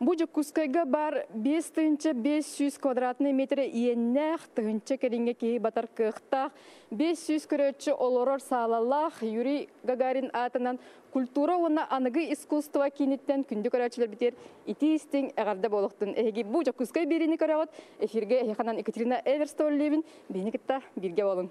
Бу Жокускайга бар 500 квадратный метр иеннәх тыгынча керинге ки батар кыхтах 500 көрөччү олорор саалалах Юрий Гагарин атынан культура уна аныгы искусство киниттен күндү көрөчүлөр битер итистин эгарда болохтун эги бу Жокускай берини көрөгөт эфирге эханан Екатерина Эверстоллебин беникитта бирге болун.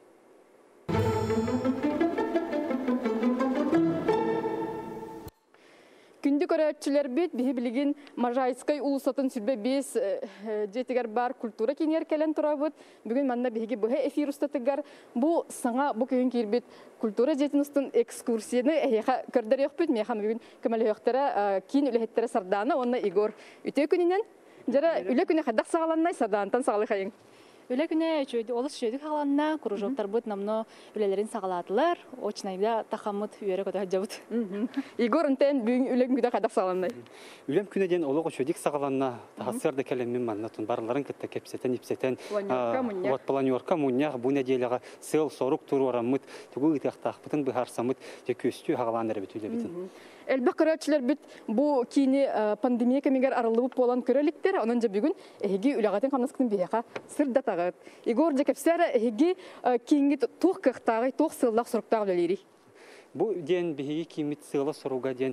Күнді көрәтчілер бет, бейі білген Можайскай улысатын сүрбе 5 жетігер бар культура кенер кәлін тұра бұд. Бүгін манна бейге бұғы эфир ұстатығар. Бұл саңа бұл күйін кербет культура жетін ұстын экскурсияны әйеға көрдер еқ бет. Мейхан бүгін көмәлі өқтері кейін үліхеттері сарданы, онына Игор үте күнінен. Жара үлі күні қадақ сағаланнай сардантан сағалы қайын. Үле күне олыс жөйдік қаланна, күружоқтар бұд, намно үлелерін сағалатылар, очнайда тақамыд үйері көді жабыд. Игор үнтен бүгін үлем күні қадақ сағаланнай? Үлем күнеден олығы жөйдік сағаланна, тағасырды кәлеммен маннатын, барларын кітті кепсетен, епсетен, планерка, мұнияқ, бұл неделяға сыл, сорук, тұру орамыд, түгі ұйтақтақ, бұтын бұхарсамыд, көстүй ғалан әрі бітулі бітін. Әлбәқ көрәтшілер біт, бұл кейіне пандемия кәмегер арылығы болан көреліктер, онын жа бүгін әйге үлағатын қамнаскының бейеға сырда тағыд. Игор Жекепсәрі әйге кейінгі тоқ қықтағы, тоқ сыллақ сұрықтағы өлері. Бұл ден бейге кеймет сылы сұруға ден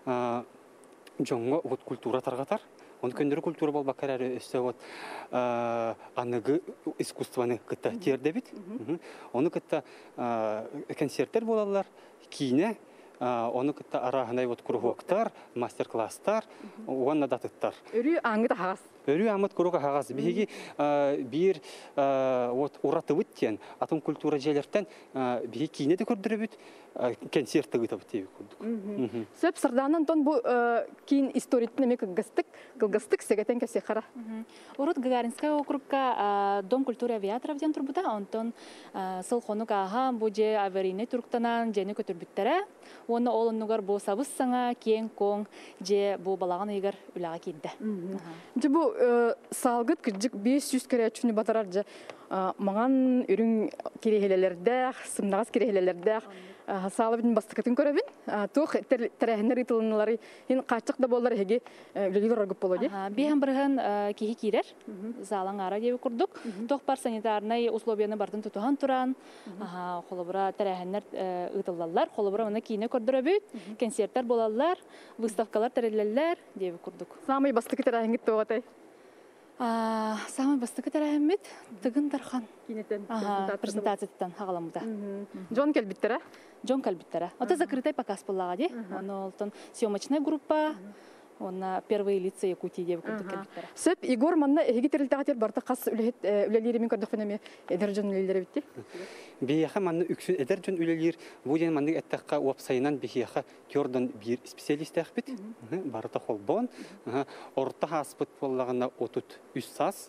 жоңғы культура тарғатар. Оны көндірі культура бол бақар әрі өсі анығы искусстваны күтті терді біт. Оны күтті концерттер болалар, кейіне оны күтті арағынай күрғуқтар, мастер-класстар, оғанна датыттар. Өрі аңғы да қағас? Өрі аңғы күріға қағас. Бейгі бір ұраты өттен, атом культура желерттен бейгі кейіне де көрдірі бүт, концертті ғыта бүттейбі көрдік. Сөп сырданын тон бұл кейін историттін әме кылгастық сегетен кәсе қара? Урут Гагаринская округка Дом культуры авиаторов ден тұрбыда, онтон сыл қону қаға бұл же аварийный түріктанан жені көтірбіттері. Оны олынығар бұл сабыз саңа, кен, коң, же бұл балаған егер үліға кейді. Же бұл салғыт күрджік 500 көрәтшіні батарар же маған үрін керехелелердәқ, сымнағыз керехелелердәқ, салы бітін бастықатын көрәбін. Тоқ тәрәхінер итылынылары қачық да болар әге үлелер орғып болады. Бейхен бірген кейі кейрер, залан ара дебі күрдік. Тоқ бар санитарнай условияны бардың тұтуған тұран, қолыбыра тәрәхінер итылалар, қолыбыра оны кейіне көрдір өбіт, концерттер болалар, выставкалар тәрелелер дебі күрдік. Самай бастықы тәрәхінгет тоғатай? Самай бастықы тәрәхімет тұғын дархан. Презентациятан хағаламыда. Джон кәлбіттері? Джон кәлбіттері. Ота закрытай показ болаға де. Оны съемочная группа, оны первые лица Якутии деп көрдік кәлбіттері. Сөп, Игор манна әйге терілтіға барда қас үлелері мен көрдік фенеме әдер жон үлелері бітті? Бейеға манны үксін әдер жон үлелер, бұл ден манның әттіққа уапсайынан бейеға көрдің бір специалист әқпет, барыта қолбон, орта аспыт болағына отут үс сас,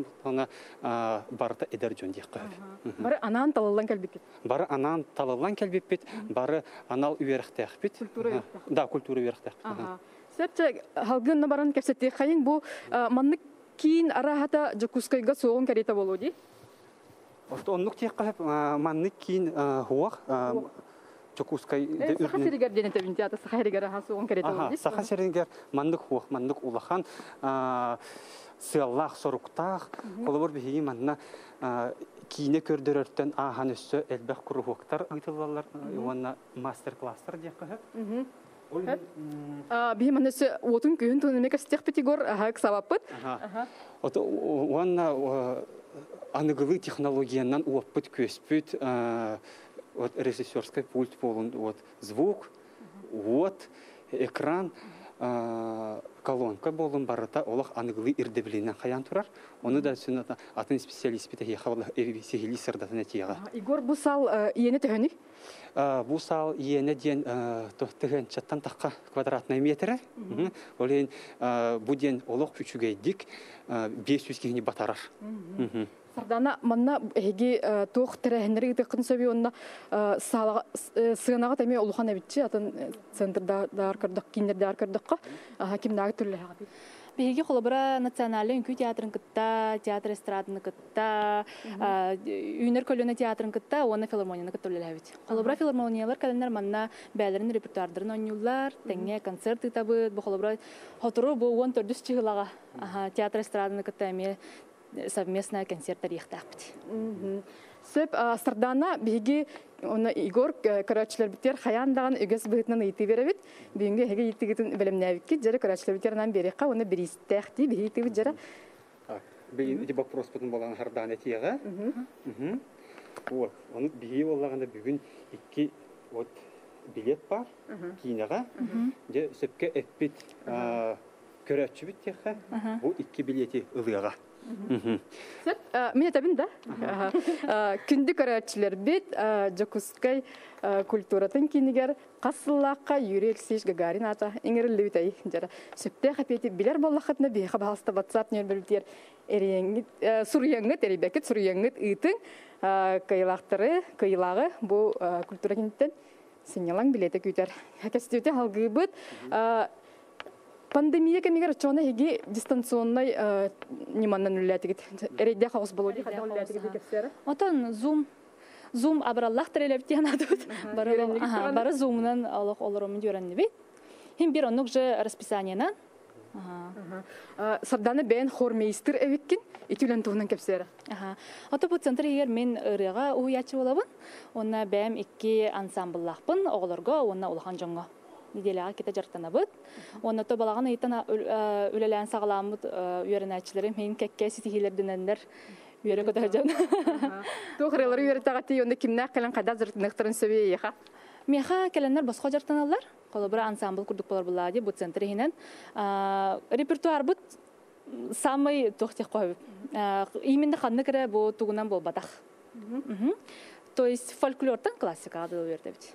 барыта әдер жон дейққа. Бары анан талылан кәлбеппет? Бары анан талылан кәлбеппет, бары анал үйеріқті әқпет. Культура үйеріқті? Да, культура үйеріқті әқпет. Сөпче, халғынна баран кәпсетті қайын, бұл манны кейін арахата Жокускайға соғын кәрета болу дей? Оннық тек манны кейін хуақ Жокускай... Сақа серігер дені тәбін театр, сақа серігер соғын кәрета болу дей? Сақа серігер маннык хуақ, маннык улахан, сыяллақ, соруқтақ, қолыбыр бейгі манна кейіне көрдір өрттен аған өссі әлбәқ күрі хуақтар ұйтылалар, онна мастер-кластар дек қағып. Бейім анысы отын күйін тұнымек әстек бітігор ағақ сабаппыт? Онна анығылы технологиянан уаппыт көспіт режиссерский пульт болын звук, экран, колонка болын барыта олақ анығылы ирдебілінен қаян тұрар. Оны да сүн атын специалист біті еқавалы сегілі сырдатын әтеға. Игор, бұл сал иені түхіні? Бұл сал иені ден тұғын чаттан таққа квадратный метрі. Олен бұл ден олық үшігейдік 500 кені батарар. Сардана манна әйге тоқ тірәхінері тұқын сөбе онына сығынаға тәме ұлыған әбітші атын центрда арқырдық, кейіндерде арқырдыққа кемнағы түрлі әғады? Биһиги холобра национальный үnkү театрын кытта, театр эстраданы кытта, үйнер көлөне театрын кытта, оны филармонияны кыттылылабыт. Холобра филармониялар календар манна бәлерин репертуардарын ойнулар, теңге концерт итабыт, бу холобра хотуру бу 14 чыгылага. Театр эстраданы кытта эме совместная концерт тарихтакпыт. Сөп Сардана биги оны Игор көрәчләр битер хаяндаган үгәс быһытнан ити беребит. Бүгенге һеге итигитен белемнәбикки җәре көрәчләр битернән берекка оны биристәхти бихити җәре. Бейин ди вопрос бүтән булган Сардана тиягә. Вот, оны бии боллаганда бүген 2 вот билет бар. Кинага. Же сөпкә эппит көрәчү бит тиягә. Бу 2 билети ылыга. Мен әтәбин да. Күнді көрәтчілер бет, Жокускай культуратын кинигер қасыллаққа Юрий Алексеевич Гагарин ата еңірілі өтәй. Сөпте қапеті білер боллақытына бейқа бағалысты ватсап нер білдер сұрияңыт, әребәкет сұрияңыт үйтің кайылақтары, кайылағы бұл культура кинеттен сенелаң билеті көйтер. Әкәстеуте халғы бұд. Пандемия кемигер чона хиги дистанционный неманнан үлләтигит. Эрейдә хавыз булды хәдә үлләтигит кепсәре. Отан Zoom абраллах терелеп тиянадыт. Бары Zoom'нан алык олорым дөрәнне бит. Һәм бир онук же расписаниянан. Сарданы бәен хормейстер эвиккин, итүлән тугынан кепсәре. Ата бу центр егер мен ырыга уячы булабын. Онна бәм 2 ансамбллахпын, огларга, онна улхан җанга. Неделяга кете жартанабыт. Онна то балаган ыйтана үлелән сагаламыт үйрәнәчләрем мен кәккә ситихиләрдәннәр үйрә көтәҗән. Тохрылары үйрәтәгәти онда кимнәк калан кайда зыртныктырын сөбейеха. Меха келәннәр башка жартаналар. Колобра ансамбл курдук булар булади бу центр һинән. Репертуар бут самый тохтих кой. Именно ханны керә бу тугунан булбатах. То есть фольклордан классикага да үйрәтәбит.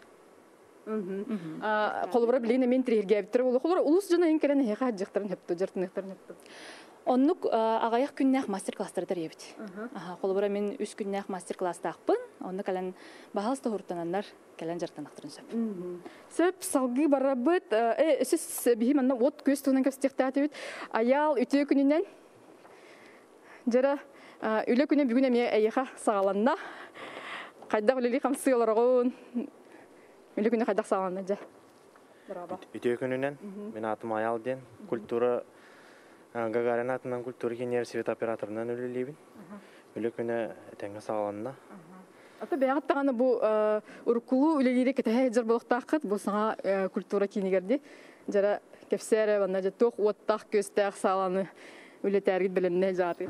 Колобра билене мен тригер биттер болу. Колобра улус жана ин келән һәка җыктырын һәптә жартыныктырын һәптә. Оннук агаяк күннәк мастер-класстар дәребит. Колобра мен 3 күннәк мастер-класс тақпын. Онны калан баһалста хуртананнар калан жартанактырын сөп. Сөп салгы барабыт, сез бихи манна от көз тугынан кастыктатыбыт. Аял үтө күнүнөн жара үле күнү бүгүн эме аяха сагаланна. Кайда үлели камсыйларгын. Үле күнү кайда сагаланна жа. Браво. Үтө күнүнөн мен атым Аял ден культура Гагарин атынан культура кинер свет операторынан үлелебин. Үле күнү теңге сагаланна. Ата бәгәттәгәне бу уркулу үлелере кете җыр булыктакыт бу саңа культура кинигерди. Жара кепсәре ванна җаток оттак көстәк саланы үлетәргә белемне жаты.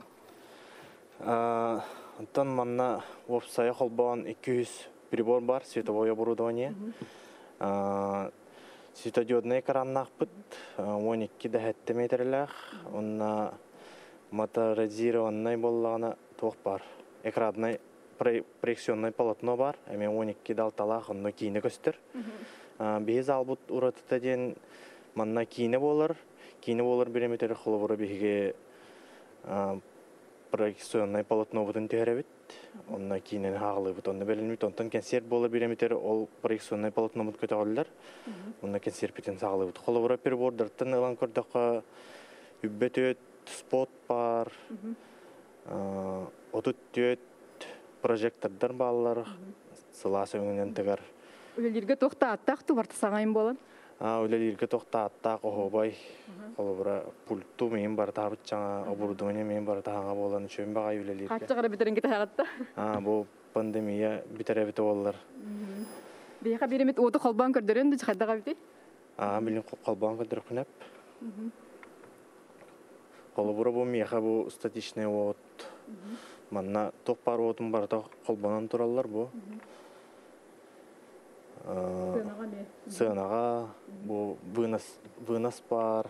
Антон манна веб-сайт холбан 200 прибор бар, световое оборудование. Светодиодный экраннакпыт, 12 метрлах, онна моторизированный боллагана тох бар. Экранный проекционный полотно бар, эме 12 далталах, онно кийне көстөр. Биз албут уратыта ден манна кийне болар биреметер холобора биге проекционный полотно бутун теребит. Онна кийнен хагылыбыт, онна беленмит, онтон концерт болар биреметер ол проекционный полотно бут көтөгөллөр. Онна концерт битен сагылыбыт. Холобора перебордартан ылан көрдөккө үббөтөт спот бар. Отуттөт прожектордар балалар сыласы өңінен тігір. Үлелерге тоқтаттақ тубарты сағайын болын? Үлелерге тоқтаттақ оғыбай. Қолыбыра пульту мен бар табыт жаңа, оборудование мен бар тағаңа болан үшен бағай үлелерге. Қатшығыры бітерін кеті ағатта? Бұл пандемия бітер әбіті олар. Бейқа беремет оты қолбан көрдірін ді қайдаға біте? Білін қолбан көрдір күнәп. Қолыбыра бұл меха бұл статичный от. Манна тоқ бар отын барда қолбанан тұралар бұл. Сынаға, бұл вынас бар.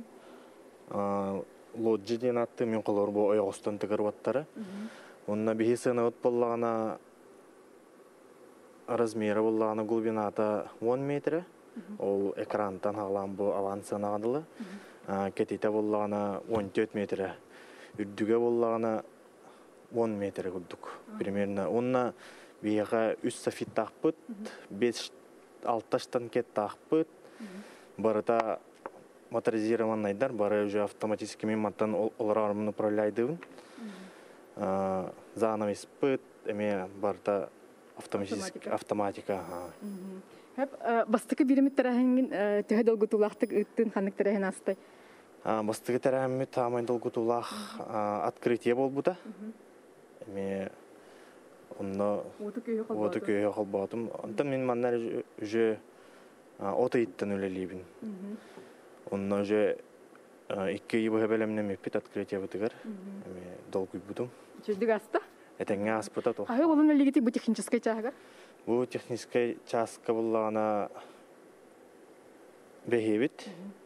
Лоджи ден атты мен қолар бұл ойғыстан тігір ваттары. Онына бейі сына от болағына размері болағына глубината 10 метрі. Ол экрантан ағылан бұл аван сынағадылы. Кетейті болағына 14 метрі. Үрдіге болағына 10 метр күрдік. Примерно. Онна бейға 3 софит тақпыт, 5-6 кет тақпыт. Барыта моторизированныйдар, бары уже автоматически миматтан оларарымын управляйдыбын. Заново испыт, эме барта автоматика. Бастыкы биримит тарахын төһө долгутулахтык ыттын ханнык тарахын астай. Бастыгы тарахын тамай долгутулах открытие болбута. Эме онно оты көйө холбатым. Онтан мен маннар уже отыйттан үлелибин. Онно уже икки йыбы белемне мепит открытие бутыгар. Эме долгуй будум. Чөйдүк аста? Этеңе аспыта то. Ага, олун лигити бу технический чагар. Бу технический частка буллагана бехебит.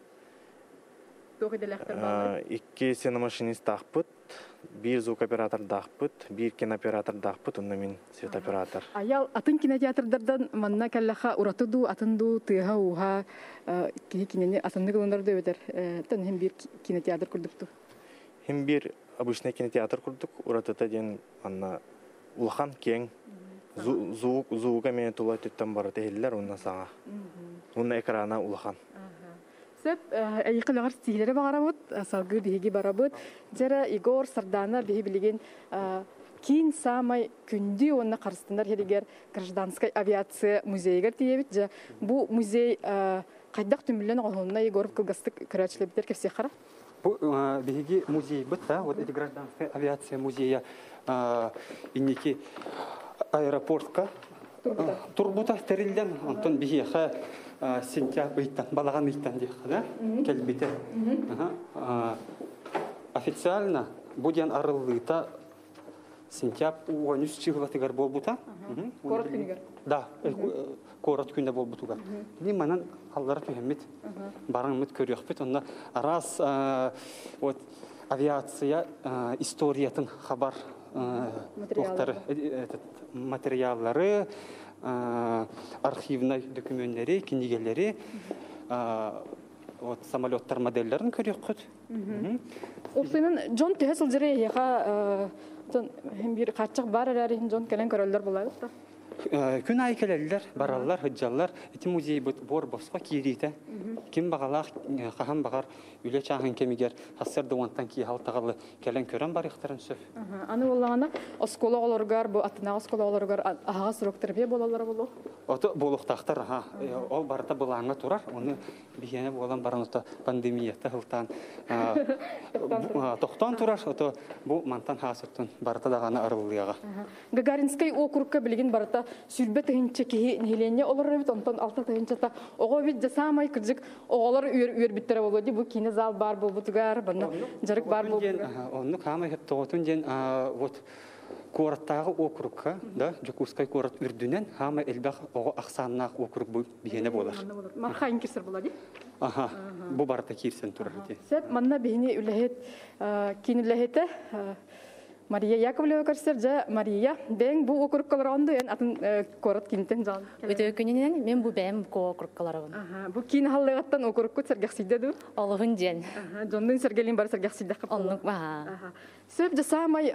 Икки сена машинист тахпыт, бир звук оператор дахпыт, бир кинооператор дахпыт, онна мен свет оператор. Аял атын кинотеатрдардан манна каллаха уратыду, атынду, тыга, уха, кинене атынды кылындар дөбетер. Тан хем бир кинотеатр курдукту. Хем бир обычный кинотеатр курдук, уратыта ден манна улахан кең. Звука мен тула түттен бары тегеллер, онна саңа. Онна экрана улахан. Сеп, айқылағар стилері бағарабыд, салғы бігі барабыд. Жара Игор Сардана бігі білеген кейін самай күнді онына қарыстындар херігер гражданскай авиация музейгер тиебіт. Бұл музей қайдақ түмілен оғылына Егоров кылғастық көрәтшілебітер кепсе қара? Бұл бігі музей бұд, вот эти гражданская авиация музея иннеки аэропортка турбута терилден, онтон бігі сентябрь ыйттан, балаган ыйттан дейхана, келбите. Официально буден арылыта сентябрь 13 чыгылатыгар болбута. Корот күнігер? Да, корот күнде болбутугар. Дим манан аллары түйеммет, бараңмет көріяқпет. Онна раз авиация историятын хабар материаллары, архивный документтері, книгелері, самолеттар модельлерін көрек құд. Оқсайнан Джон түйесіл жире еға бір қатшық бар әрәрін Джон кәлен көрелдер болай ұқта? Күн ай келелілер, баралар, хүджалар. Эти музей бор босқа кейрейті. Кем бағалақ, қаған бағар, үле чағын кемігер, хасырды онтан кей халтағалы кәлен көрен бар иқтарын сөп. Аны олағана, оскола оларғар, атына оскола оларғар, аға сұрықтыр бе болалары болу? Оты болуқтақтар, ол барыта бұлаңа тұрар, оны бігені болан баран пандемията ғылтан тоқтан тұрар, бұл мантан хасыртын барыта дағаны арылығыға. Гагаринскай округка білген барыта сүрбе тыгынча кихи нехиленне олар бит, онтон алта тыгынчата ого бит жасамай кыржык оголар үйөр биттер болоди, бу кине зал бар болбутугар, бана жарык бар болбутугар. Онну кама хеп тоотун ден вот Куораттағы округка, да, Жокускай куорат үрдүнен, хама элбах ого аксаннак округ бу бигене болар. Мархайын кирсер болади? Бу барта кирсен турар. Сет манна бигене үлехет, кин үлехете Мария Яковлева көрсер, жа Мария, бәң бұл округкалар онды, атын корот кинтен жан. Өте өкінінен мен бұл бәм ко округкалар он. Бұл кин халлығаттан округку сәргәксиде ду? Олығын ден. Жондың сәргәлін бар сәргәксиде қып. Олық ба. Сөп жасамай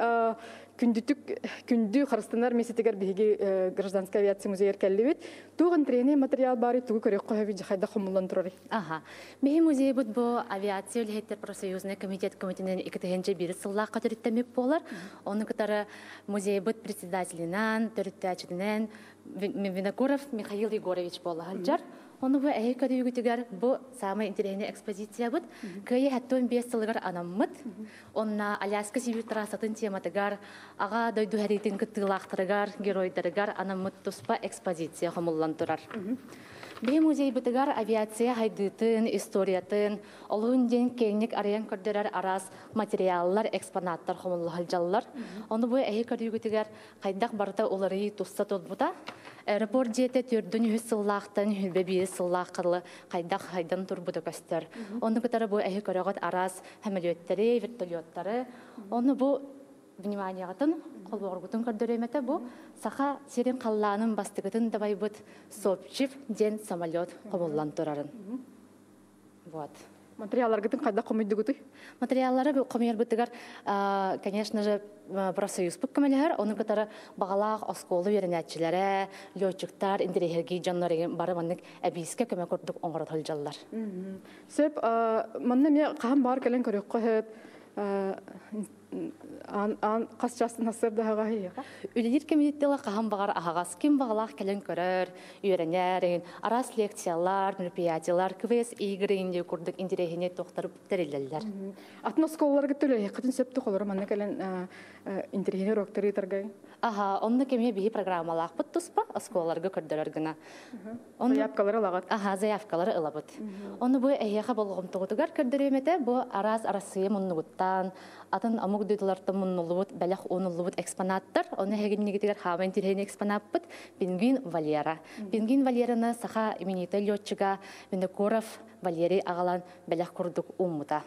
күнді қарыстанар месетегер бігі гражданская авиация музейер кәлі бет. Туғын трене материал бары туғы көрек қойы жайда құмылан тұрары. Бігі музей бұд бұл авиация өлігеттер профсоюзный комитет комитетінен екітігенше бірі сыллақ қатырыттамеп болар. Оның кітары музей бұд председателінен, төріттәчінен Винокуров Михаил Егорович болы халжар. Оны бұл әйі көді үгітігер бұл самый интересный экспозиция бұд. Көйі әттон 5 сылығар анаммыд. Онна Аляска Сибир трасатын тематыгар, аға дойду әретін күттілақтырыгар, геройдарыгар анаммыд тұспа экспозиция қомыллан тұрар. Бей музей бұтыгар авиация хайдытын, историятын, олуын ден кеңнік араян көрдерер арас материаллар, экспонаттар қомылы халжалылар. Оны бұл әйі көді үгітігер қайдақ барыта олары тұста толбыта. Аэропорт жете түрдін үз сыллақтан, үлбе бейі сыллаққылы қайдақ хайдан тұрбыды көстер. Оны күтары бұл әйі көріғыт арас әмелеттері, вертолеттары. Оны бұл вниманиятын, қолборғытын көрдіреметі бұл сақа серен қалланың бастығытын давай бұд сопчив ден самолет қомыллан тұрарын. Вот. Материаллар гытын кайда комойдугуты? Материаллары бу комер бутыгар, конечно же, профсоюз бүккәмәләр, оның катары багалак осколы веренәтчеләре, летчиктар, интерьерги жаннары бары маннык әбискә көмә күрдүк оңгырат хәлҗаллар. Сөп, манна ме каһам бар кален көрөк кыһып, ан касчасын насыр да һагай. Үлелер комитетла каһам багар агас ким багалак кален көрөр, үйрәнәр, арас лекциялар, мероприятиялар, квест игры инде күрдүк интерьерне тохтырып терелләр. Атын осколлар гытылы, кытын сөптү колор манна кален интерьер рокторы таргай. Аха, онны кеме бии программалар бут туспа, осколларга көрдөлөр гына. Заявкалар алагат. Аха, заявкалары ылабыт. Оны бу эйяха болгом тогутугар көрдөрөмөтө, бу арасы муннугуттан, атын амук дыдыларты муннулубут, бәләх онулубут экспонаттар, оны хегиннигитигер хава интерьерне экспонатпыт, Пингвин Валера. Пингвин Валераны саха именитый летчига Винокуров Валерий агалан бәләх курдук уммута.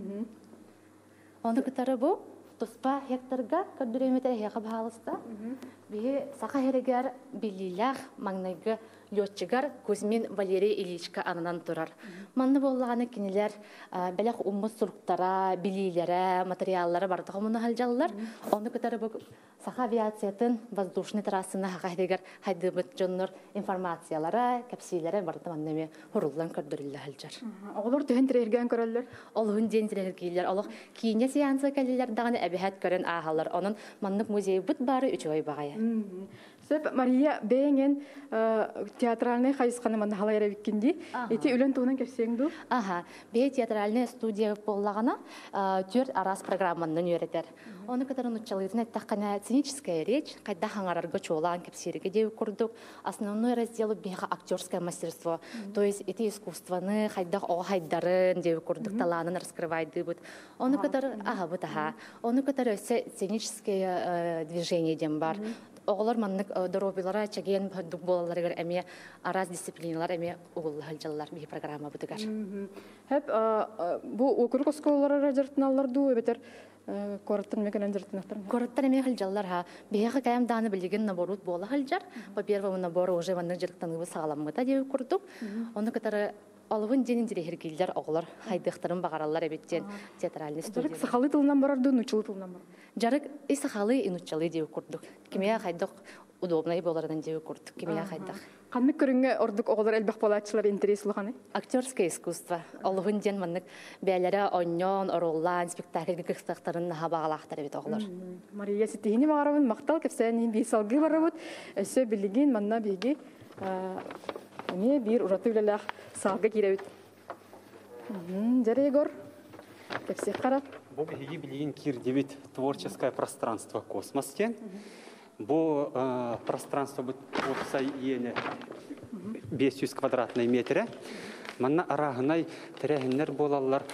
Оны кытары бу туспа хектарга көрдөрөмөтө эйяха баалыста. Бие саха херегер билилах маңнайгы летчигар Кузьмин Валерий Ильичка анынан турар. Манны боллаганы кинилер бәләх уммус суруктара, билиләре, материаллары бардыгы муны халҗаллар. Оны кытары бу саха авиациятын воздушный трассына хагайдыгар хайдыбыт жоннор информациялары, капсиләре барды маннеме хуруллан көрдөрүлләр халҗар. Оголор төһен тирергән көрәлләр. Олын дентилер килер, олық кийне сеансы кәлелер даганы әбихәт көрен ахалар. Onun маннык музей бут бары 3 ай багая. Сөп, Мария бәйнген театральный хайысқаны манна халайра биккенди. Эти үлен туынан кепсеңду? Аха, бе театральный студия боллагана төр арас программаннан өйрәтер. Оны кытарын учалыйтын әттәккана сценическая речь, кайда хаңарарга чолан кепсириге дeu курдук. Основной раздел беха актерское мастерство. То есть эти искусствоны кайда хайдарын дeu курдук таланын раскрывайды бут. Оны кытары бут аха. Оны кытары сценическое движение дем бар. Оғылар маннык доробилара чаген дук болаларыгар әме араз дисциплиналар әме оғылы халжалар бей программа бұдығар. Хәп, бұ округ осколалары жыртыналар ду, өбетер кораттан мекенен жыртынақтар? Кораттан әме халжалар, бейхі кәйім даны білген наборут бола халжар. По первому набору уже маннык жыртынығы сағаламыда деп көрдік. Оны катары Олывын денин дирехергилер оғылар хайдықтарын бағаралар әбеттен театральный студия. Жарык сақалы тылынан барарды, нучылы тылынан бар. Жарык и сақалы, и нучылы деп көрдік. Кемея хайдық удобнай болардан деп көрдік. Кемея хайдық. Қанмық көрінге ордық оғылар әлбәқ болатшылар интерес ұлғаны? Актерское искусство. Олывын ден маннык бәлері оньон, ороллан, спектакль гүкстақтарын наға бағалақтар әбет оғылар. Мария сетігіне мағарабын, мақтал кәпсәйін бейсалғы барабыд, өсі білген манна бейге не бир ураты үлеләх салга кирәбит. Жарый Егор. Кепсек карап. Бу биги билген кирдебит творческое пространство космостен. Бу пространство бу болса ене 500 квадратный метр. Манна арагынай тирәһеннәр болалар.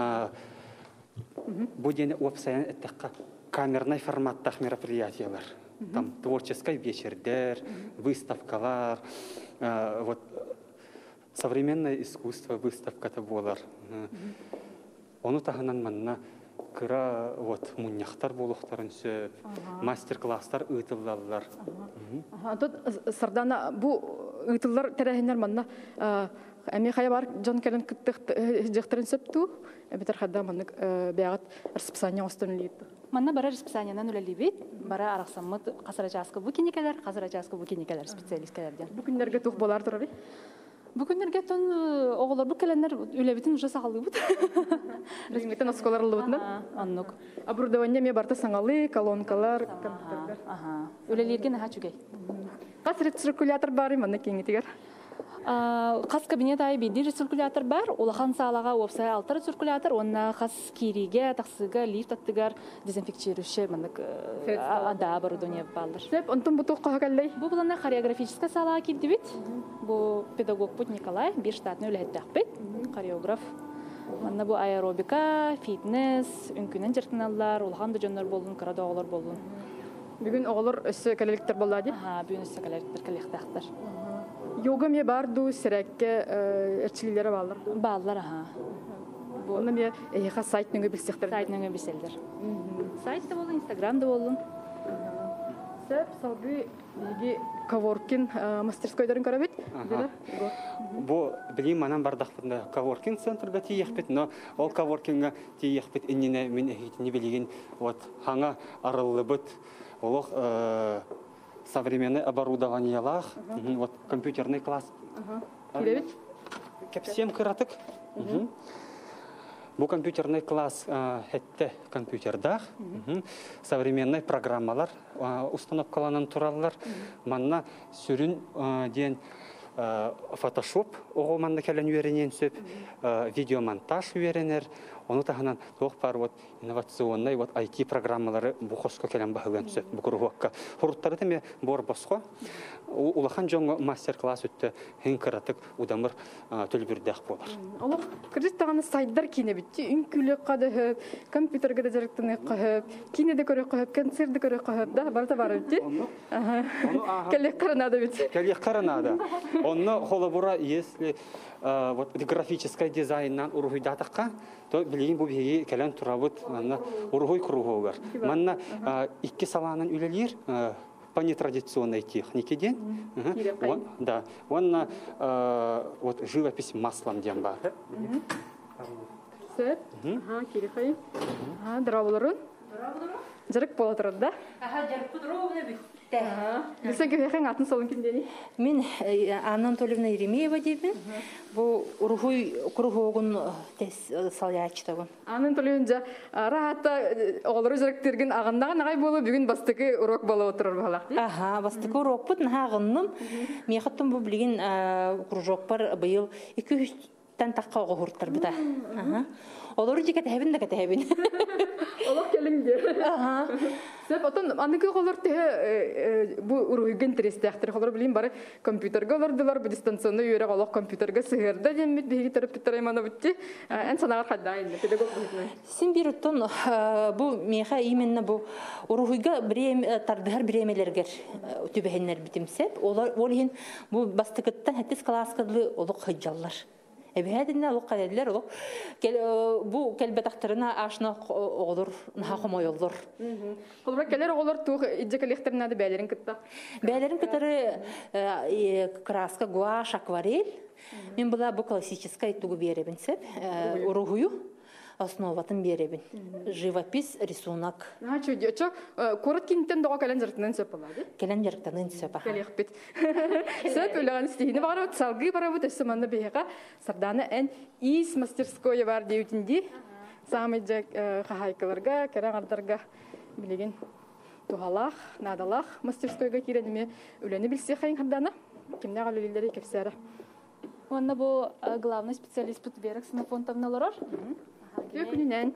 Бу дене опсаян этәккә камерный форматтах мероприятиялар. Там творческое вечердер, выставкалар, вот современное искусство выставка-то болар. Оны тағынан манна кыра вот муньяхтар болуқтарын сөп, мастер-класстар ытыллалар. Тут сардана бу ытыллар тәрәһеннәр манна әме хая бар жон келен кыттык жыктырын сөптү. Бетер хадда маннык бягат расписание останылыйт. Манна бара расписаниянан үлелибит, бара араксаммыт касарачаска бу кинекелер, касарачаска бу кинекелер специалисткалерден. Бу күндәргә тук болар турары. Бу күндәргә тон оголор бу келеннер үлебитин уже сагалыбыт. Ризметтен осколарлыбытны. Аннук. Оборудование ме барта саңалы, колонкалар, компьютерлар. Үлелерге наха чүгей. Касыр циркулятор бар иманна кеңитигер. Қас кабинет ай бенди циркулятор бар, улахан салага опсай алтар циркулятор, онна қас кириге, тақсыга, лифт аттыгар дезинфекцирующий маннык ада оборудование балдыр. Сеп, онтон бутук кахакаллай. Бу булана хореографическая салага килдибит. Бу педагог Пут Николай, бир штатный үлэттәкбит, хореограф. Манна бу аэробика, фитнес, үнкүнен жертыналар, улахан да жоннор болдун, кырадоголор болдун. Бүгүн оголор өссө калеликтер болду ди? Бүгүн өссө калеликтер. Йога ме барду, сирекке эрчилилери балдар. Балдар, Оны ме эйха сайт нөңө билсектер. Сайт нөңө билселдер. Сайт да болун, Инстаграм да болун. Сеп, салгы, биги коворкин мастерскойдарын көрөбүт. Бу билим манан бардакпында коворкинг центрга тиехпит, но ол коворкингга тиехпит инне мен не билген вот хаңа арылыбыт олох современное оборудованиялах, вот компьютерный класс. Килебит. Кепсем кыратык. Бу компьютерный класс хетте компьютердах современный программалар установкаланан тураллар. Манна сүрүн ден Photoshop оғы манна кәлін үйеренен сөп, видеомонтаж үйеренер. Оны тағынан тоқ бар инновационный IT-программалары бұл қосқа кәлін бағылан сөп, бұл күрғуаққа. Құрыттары деме бор босқа. Улахан жоңғы мастер-класс өтті, хен кіратық удамыр төлбірдәқ болар. Олық, кірдіс тағаны сайдар кейіне бітті, үн күлі қадығып, компьютерге де жарықтыны қағып, кейіне де көрі қағып, концерді көрі қағып, да, барда бары бітті. Кәлек қарынады бітті. Кәлек қарынады. Оны холобура, если графический дизайннан урухуйдатыққа, то білейін бұл бейі кәлін тұрабыт урухуй кругуғар. Манна икки саланын үлелер по нетрадиционной технике ден. Да. Онна живопись маслом ден бар. Сөп. Керекай. Дырабылырын. Жарық бола тұрады, да? Жарық бұдырауына бүйтті. Білсен көйеқен атын солын кендені? Мен Анна Анатольевна Еремеева деймін. Бұл ұрғой күрғоғын салячтығын. Анна Анатольевна рахатта оғылары жарықтырген ағындаған ағай болу бүгін бастықы урок болу отырыр бағалақ дейді? Бастықы урок бұд, ағынным. Меқаттым бұл білген күржоқ бар бұйыл 200-тен таққа оғы ұрттар бұда. Олары жекет әбін да кәті әбін. Олақ келіңдер. Сәп, отын, анығы қолар тәе бұл ұрғыген тіресті әқтір. Қолар білейін бары компьютерге олардылар, бұл дистанционны үйерек олақ компьютерге сығырда демет, бейгі тұрып біттір айманы бұтты. Ән санағар қадда айында, педагог бұғытмай. Сен бір ұттын, бұл меға именні бұл ұрғыға тардығар біремелергер түбәхенлер бітімсеп, ол ең бұл бастықыттан әттіс қаласқадылы олық хыджалар. Әбәдінне олық қадәділер, бұл кәлбәтақтарына ашына оғылыр, наға қомай олыр. Қолырақ кәлер оғылыр туғы иджі кәлектірін әді бәлерін күтті? Бәлерін күттірі краска, гуаш, акварель. Мен бұла бұл классическай туғы беребін сәп, ұрығую. Основатын беребін. Живопись, рисунок. Чөйдеочо, көріт кенттен доға кәлен жарықтынан сөп болады? Кәлен жарықтынан сөп. Кәлек бет. Сөп өліған стихіне бағар өт, салғы бара өт, өсі манны бейіға сарданы ән ис мастерскойы бар дейтінде. Самы жак қағайқыларға, кәрен ардарға білеген туғалақ, надалақ мастерскойға кереніме өлені білсе қайын қарданы. Кемне қалылелері кепсәрі. Онна бұл главный специалист бұт берік сынафонтавны лорар. Өкінінен.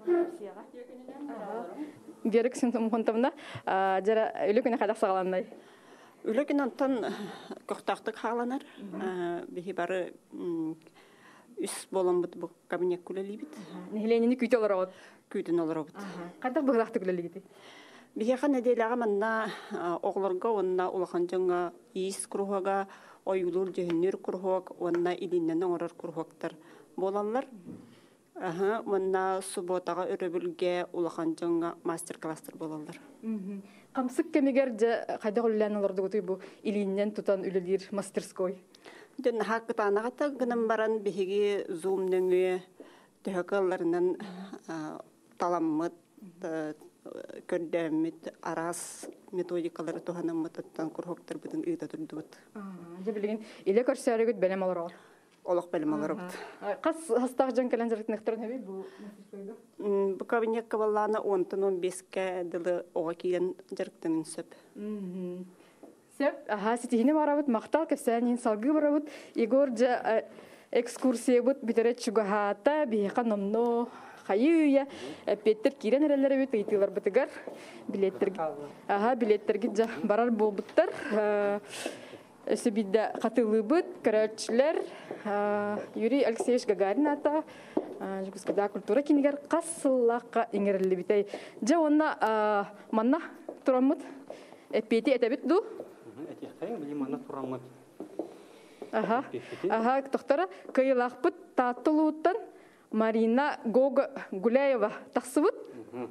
Берік сынафонтавна жара өлі күні қадақ сағаландай. Өлі күні онтан көқтақтық қағаланар. Бейі бары үс болан бұд бұл кабинет күлелі біт. Нехеленені күйті олар оғыд? Күйтін олар оғыд. Қадақ бұғдақты күлелі біті? Бейі қан әдейліға манна оғыларға, онна улақан жаңа иіс күрғаға, ойылыр жүйінер күрғақ, онна иліннен оңырар күрғақтар боланлар. Онна субботаға өрөбілге улақан жаңа мастер-кластар болалар. Қамсық кемегер қайда қолылән оларды көтүй бұл иліннен тұтан үлілер мастерской? Ден хақытанағата гынан баран бейге зумныңы төхіқаларынан таламмыт, көрдәмет, арас методикалары туғанаммыт аттан күрғақтар бұдың үйді тұрды бұд. Жебілген, иле көрсәрі көт бәлем алыр оғыр? Олық бәлем алыр бұд. Қас хастағы жан кәлен жарықтың әқтірін әбей бұл мастерскойда? Бұл кабинет кабалланы 10-15-ке дылы оға кейден жарықтың үнсіп. Сәп, сетихіне барабыт, мақтал кәсәнен салғы барабыт, Егор жа экскурсия бұд бітірет шуғағата, бейқа номно, қайыя, әпеттер кейрен әрелері өт, ұйтылар бұтығар, билеттерге жа барар бол бұттар, өсі бидді қатылы бұд, көрәтшілер, Юрий Алексеевич Гагарин ата, Жугускада культура кенегер қасылаққа еңерілі бітай. Жа онна манна тұрамыд, әппеті әтәбіт ду? Әтеқтай, білі манна тұрамыд. Тоқтара, кайылақ бұд таттылуыттан Марина Гуляева тақсы бұд?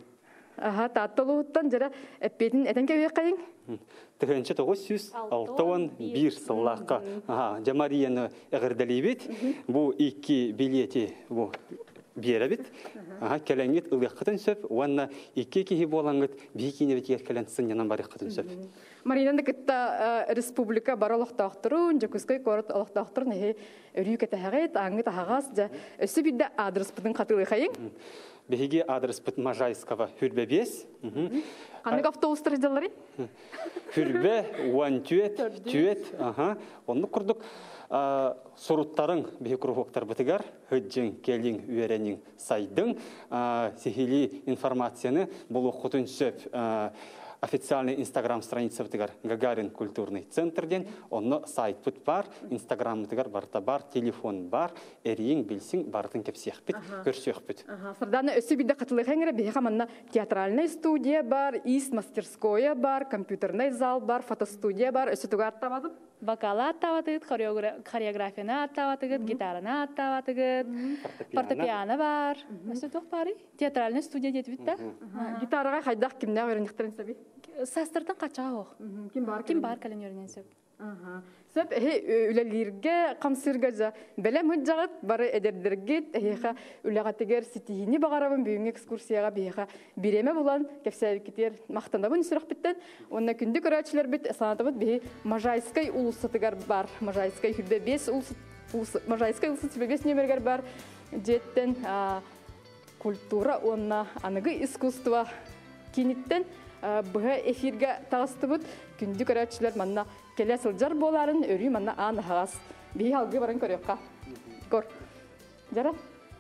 Аха, таттылуыттан жара эппетін этен кебек қайын? Тыгынчы 961 сыллаққа Жамарияны әғірдәлейбет. Бұл 2 билеті беребит. Кәләңгет ылыққытын сөп, уанна 2 кехи болаңғыт бейкіне бетігер кәлән сынянан барыққытын сөп. Маринанды кітта республика бар олықтақтырын, жакускай корот олықтақтырын, өрі кәтәғет, аңғы тағағас, өсі бидді адрес бұтын қатылы қайын? Беге адрес бұт Можайского хүрбе 5. Қанық автобустар жалары? Хүрбе, уан түйет, оны құрдық. Соруттарын бейі құрғықтар бұтығар, хүджін, келін, үйеренің сайдың, сихили информацияны бұл оқытын сөп официальный инстаграм страница бұтығар Гагарин культурный центрден, оны сайт бұт бар, инстаграм бұтығар барта бар, телефон бар, әрейін білсің бартын кепсех біт, көрсех біт. Сырданы өсі биді қатылы қаңыры бейі қаманна театральный студия бар, мастерскоя бар, компьютерный зал бар, фотостудия бар, өсі тұға аттамадым? Вокалы аттаватығыт, хореографияны аттаватығыт, гитараны аттаватығыт, фортепиано бар. Өсі тұқ бары? Театральный студия деді бітті? Гитараға қайдақ кімді өрініктірін сөбі? Састырдың қачаға оқ. Кім бар кәлін өрінен сөп? Сөп үлелерге қамсырға жа бәлем хүджағыт бары әдердергет үләғатығыр сетейіні бағарабын бүйін экскурсияға бейіға биреме болан кәпсәлікетер мақтандабын үсірақ біттен. Онна күнді көрәтшілер біт санатымыд бейі Можайскай улысатығар бар. Можайскай хүлбе 5 Можайскай улысат 5 нөмергер бар. Жеттен культура, онна анығы искусство кенеттен бұға эфирге тағысты бұд. Күнді көрәтшілер манна келе сылжар боларын өрі манна аны хағас. Бейі алғы барын көрекқа. Көр. Жара.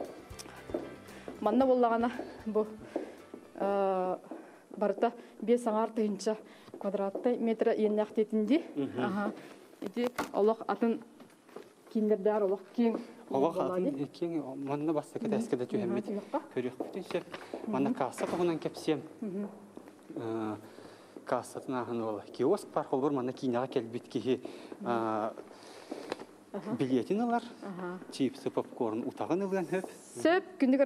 Манна болағана бұ барыта 5 аңар түйінші квадратты метр еннәқ детінде. Еде олық атын кендердер олық кең. Олық атын кең манна басты кәді әскеді түйемет. Көрек бүтінше. Манна қасы тұғынан кәпсем. Кассатын ағын ол киоск бар, ол бір мана кейінеға кәлбет кейі билетін олар, чипсы, попкорн, ұтағын ылған өп. Сөп, күнді